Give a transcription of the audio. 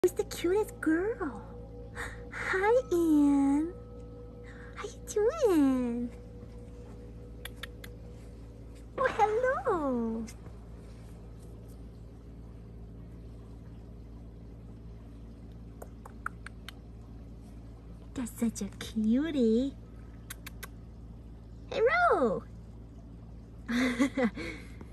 Who's the cutest girl? Hi, Ann. How you doing? Oh, hello. That's such a cutie. Hey, Ro.